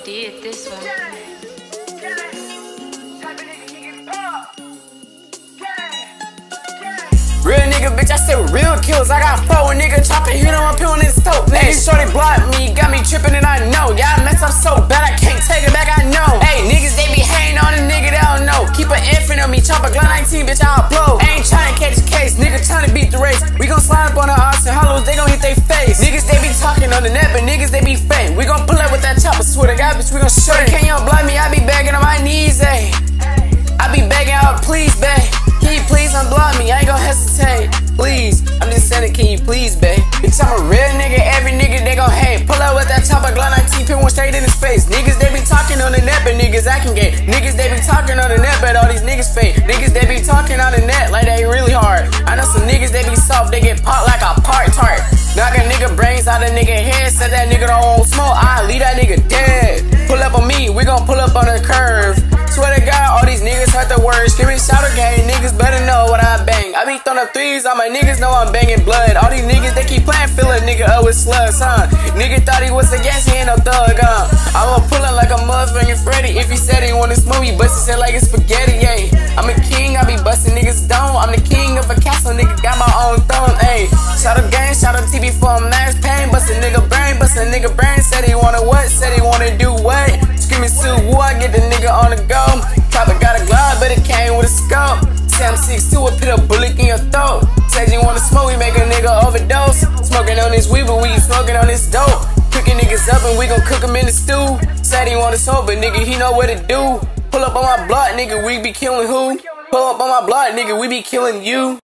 did this one. Real nigga, bitch, I stay with real kills. I got 4 nigga chopping, hit on my pill in his throat. Niggas shorty blocked me, got me tripping and I know. Y'all mess up so bad, I can't take it back, I know. Hey, niggas, they be hating on a nigga, they don't know. Keep an infant on me, chop a Glock 19, bitch, I'll blow. Ain't tryna catch a case, nigga tryna beat the race. We gon' slide up on the Austin Hollows, they gon' hit they face. Niggas, they be talking on the net, but niggas, they be fake. We gon' pull up with that chopper, swear to God, bitch, we gon' show it. Can't y'all block me, I be begging on my knees, ayy. I be begging out, please, babe. Can you please unblock me? I ain't gon' hesitate. Please, I'm just saying, can you please, babe? Bitch, I'm a real nigga, every nigga they gon' hate. Pull up with that chopper, Glock 19, pin one straight in his face. Niggas, they be talking on the net, but niggas acting gay. Niggas, they be talking on the net, but all these niggas fake. Niggas, they be talking on the net like they really hard. I know some niggas, they be soft, they get popped like a part tart. Knock a nigga brains out a nigga head, said that nigga don't want smoke, I leave that nigga dead. Pull up on me, we gon' pull up on the curve. Swear to God, all these niggas heard the words. Screaming shout gang, niggas better know what I bang. I be throwing up threes, all my niggas know I'm banging blood. All these niggas, they keep playing, fill a nigga up with slugs, huh? Nigga thought he was a gas, he ain't no thug, huh? I'ma pull up like a motherfucking Freddy. If he said he want this movie, bust his head like it's spaghetti, yeah. I'm a king, I be busting niggas down. I'm the king of a castle, nigga got my own throne, ayy. Shout out gang, shout out TV for a max pain. Bust a nigga brain, said he wanna what? Said he wanna do what? Screaming Sue, woo, I get the nigga on the go. Copper got a glove, but it came with a scope. Say I'm 6'2", I put a bullet in your throat. Said you wanna smoke, we make a nigga overdose. Smoking on this weed, but we smoking on this dope. Cooking niggas up and we gon' cook them in the stew. Said he wanna smoke, but nigga, he know what to do. Pull up on my block, nigga, we be killing who? Pull up on my block, nigga, we be killing you.